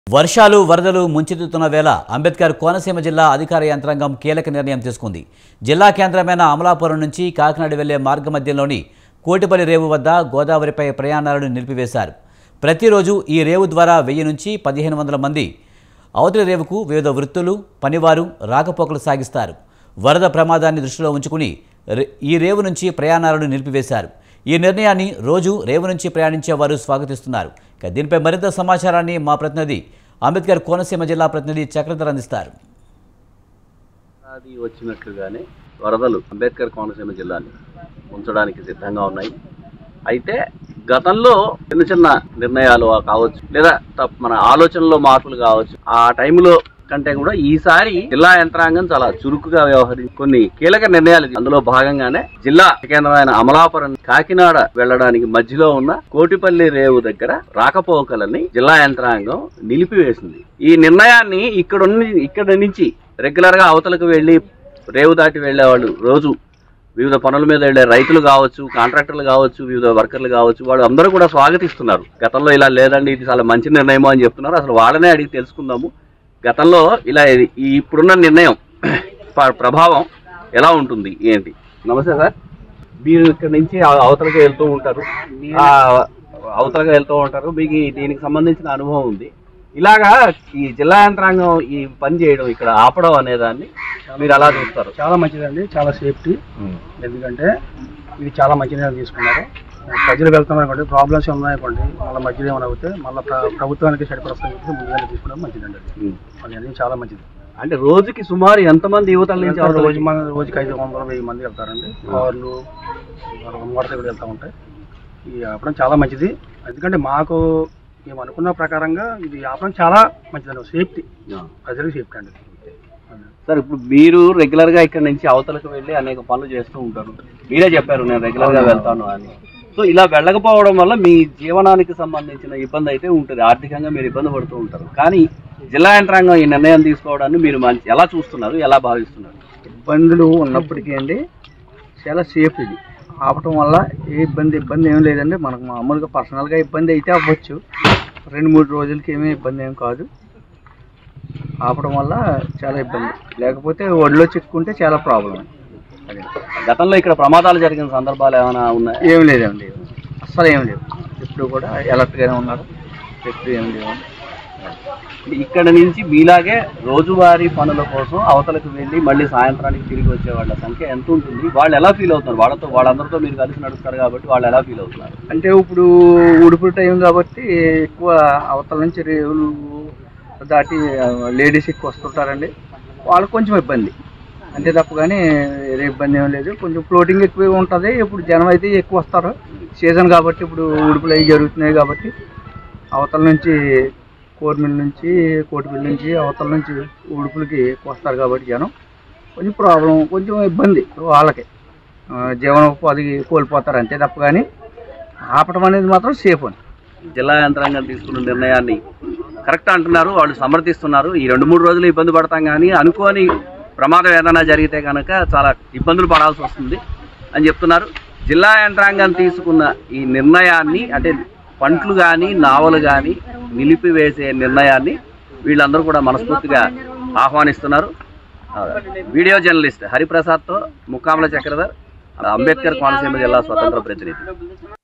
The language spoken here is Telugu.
వర్షాలు వరదలు ముంచెత్తుతున్న వేళ అంబేద్కర్ కోనసీమ జిల్లా అధికార యంత్రాంగం కీలక నిర్ణయం తీసుకుంది. జిల్లా కేంద్రమైన అమలాపురం నుంచి కాకినాడ వెళ్లే మార్గ మధ్యంలోని కోటిపల్లి రేవు వద్ద గోదావరిపై ప్రయాణాలను నిలిపివేశారు. ప్రతిరోజు ఈ రేవు ద్వారా 1000 నుంచి 1500 మంది అవతలి రేవుకు వివిధ వృత్తులు పనివారు రాకపోకలు సాగిస్తారు. వరద ప్రమాదాన్ని దృష్టిలో ఉంచుకుని ఈ రేవు నుంచి ప్రయాణాలను నిలిపివేశారు. ఈ నిర్ణయాన్ని రోజు రేవు నుంచి ప్రయాణించే వారు స్వాగతిస్తున్నారు. దీనిపై మరింత సమాచారాన్ని మా ప్రతినిధి అంబేద్కర్ కోనసీమ జిల్లా ప్రతినిధి చక్రధర్ అందిస్తారు. వచ్చినట్లుగానే వరదలు అంబేద్కర్ కోనసీమ జిల్లాని ఉంచడానికి సిద్ధంగా ఉన్నాయి. అయితే గతంలో చిన్న చిన్న నిర్ణయాలు కావచ్చు, లేదా మన ఆలోచనలో మార్పులు కావచ్చు, ఆ టైంలో కంటే కూడా ఈసారి జిల్లా యంత్రాంగం చాలా చురుకుగా వ్యవహరించి కొన్ని కీలక నిర్ణయాలు. అందులో భాగంగానే జిల్లా కేంద్రమైన అమలాపురం కాకినాడ వెళ్లడానికి మధ్యలో ఉన్న కోటిపల్లి రేవు దగ్గర రాకపోకలని జిల్లా యంత్రాంగం నిలిపివేసింది. ఈ నిర్ణయాన్ని ఇక్కడ నుంచి రెగ్యులర్ గా అవతలకు వెళ్లి రేవు దాటి వెళ్లే వాళ్ళు, రోజు వివిధ పనుల మీద వెళ్లే రైతులు కావచ్చు, కాంట్రాక్టర్లు కావచ్చు, వివిధ వర్కర్లు కావచ్చు, వాళ్ళు అందరూ కూడా స్వాగతిస్తున్నారు. గతంలో ఇలా లేదండి, ఇది చాలా మంచి నిర్ణయమో అని చెప్తున్నారు. అసలు వాళ్ళనే అడిగి తెలుసుకుందాము, గతంలో ఇలా ఇప్పుడున్న నిర్ణయం ప్రభావం ఎలా ఉంటుంది ఏంటి. నమస్తే సార్, మీరు ఇక్కడ నుంచి అవతలకి వెళ్తూ ఉంటారు, మీకు దీనికి సంబంధించిన అనుభవం ఉంది. ఇలాగా ఈ జిల్లా యంత్రాంగం ఈ పని చేయడం, ఇక్కడ ఆపడం అనేదాన్ని మీరు అలా చూస్తారు? చాలా మంచిదండి, చాలా సేఫ్టీ. ఎందుకంటే ఇది చాలా మంచి నిర్ణయం తీసుకున్నారు. ప్రజలు వెళ్తున్నారు అనుకోండి, ప్రాబ్లమ్స్ ఉన్నాయనుకోండి, మళ్ళీ మధ్యలో ఏమైనా అవుతే మళ్ళీ ప్రభుత్వానికి సరిపడస్తాను చెప్పి ముందుగా తీసుకోవడం మంచిదండి. అది చాలా మంచిది. అంటే రోజుకి సుమారు ఎంతమంది యువతల నుంచి? రోజుకి 500-1000 మంది వెళ్తారండి. కార్లు మోటార్ కూడా వెళ్తూ ఉంటాయి. ఈ ఆపడం చాలా మంచిది. ఎందుకంటే మేము అనుకున్న ప్రకారంగా ఇది ఆపడం చాలా మంచిదండి. సేఫ్టీ, ప్రజలకు సేఫ్టీ అండి. సార్, ఇప్పుడు మీరు రెగ్యులర్ గా ఇక్కడ నుంచి అవతలకు వెళ్ళి అనేక పనులు చేస్తూ ఉంటారు. మీరే చెప్పారు నేను రెగ్యులర్ గా వెళ్తాను అని. సో ఇలా వెళ్ళకపోవడం వల్ల మీ జీవనానికి సంబంధించిన ఇబ్బంది అయితే ఉంటుంది, ఆర్థికంగా మీరు ఇబ్బంది పడుతూ ఉంటారు. కానీ జిల్లా యంత్రాంగం ఈ నిర్ణయం తీసుకోవడాన్ని మీరు ఎలా చూస్తున్నారు, ఎలా భావిస్తున్నారు? ఇబ్బందులు ఉన్నప్పటికీ అండి చాలా సేఫ్ ఇది. ఆపటం వల్ల ఇబ్బంది ఏం లేదండి. మనకు మామూలుగా పర్సనల్గా ఇబ్బంది అయితే అవ్వచ్చు, 2-3 రోజులకి ఏమీ ఇబ్బంది ఏం కాదు. ఆపడం వల్ల చాలా ఇబ్బంది, లేకపోతే ఒడిలో చిక్కుకుంటే చాలా ప్రాబ్లం. గతంలో ఇక్కడ ప్రమాదాలు జరిగిన సందర్భాలు ఏమైనా ఉన్నాయి? ఏం లేదండి, అస్సలు ఏం లేదు. ఎప్పుడు కూడా అలర్ట్గానే ఉన్నారు, ఎప్పుడు ఏం లేవు. ఇక్కడ నుంచి మీలాగే రోజువారీ పనుల కోసం అవతలకు వెళ్ళి మళ్ళీ సాయంత్రానికి తిరిగి వచ్చే వాళ్ళ సంఖ్య ఎంత ఉంటుంది? వాళ్ళు ఎలా ఫీల్ అవుతున్నారు? వాళ్ళందరితో మీరు కలిసి నడుస్తారు కాబట్టి వాళ్ళు ఎలా ఫీల్ అవుతున్నారు? అంటే ఇప్పుడు ఉడుపు టైం కాబట్టి ఎక్కువ అవతల నుంచి రేవులు దాటి లేడీస్ ఎక్కువ వస్తుంటారండి. వాళ్ళకి కొంచెం ఇబ్బంది అంతే తప్ప కానీ వేరే ఇబ్బంది ఏం లేదు. కొంచెం ఫ్లోటింగ్ ఎక్కువ ఉంటుంది. ఇప్పుడు జనం అయితే ఎక్కువ వస్తారు, సీజన్ కాబట్టి. ఇప్పుడు ఉడుపులు అవి జరుగుతున్నాయి కాబట్టి అవతల నుంచి కోటిపల్లి నుంచి అవతల నుంచి ఉడుపులకి ఎక్కువ వస్తారు కాబట్టి జనం కొంచెం ప్రాబ్లం, కొంచెం ఇబ్బంది. వాళ్ళకి జీవనోపాధి కోల్పోతారు అంతే తప్ప కానీ ఆపటం అనేది మాత్రం సేఫ్ అని. జిల్లా యంత్రాంగం తీసుకున్న నిర్ణయాన్ని కరెక్ట్ అంటున్నారు, వాళ్ళు సమర్థిస్తున్నారు. ఈ 2-3 రోజులు ఇబ్బంది పడతాం, కానీ అనుకోని ప్రమాదం ఏదైనా జరిగితే కనుక చాలా ఇబ్బందులు పడాల్సి వస్తుంది అని చెప్తున్నారు. జిల్లా యంత్రాంగం తీసుకున్న ఈ నిర్ణయాన్ని, అంటే పంట్లు కానీ నావలు కానీ నిలిపివేసే నిర్ణయాన్ని వీళ్ళందరూ కూడా మనస్ఫూర్తిగా ఆహ్వానిస్తున్నారు. వీడియో జర్నలిస్ట్ హరిప్రసాద్తో ముక్కాముల చక్రధర్, అంబేద్కర్ కోనసీమ జిల్లా స్వతంత్ర ప్రతినిధి.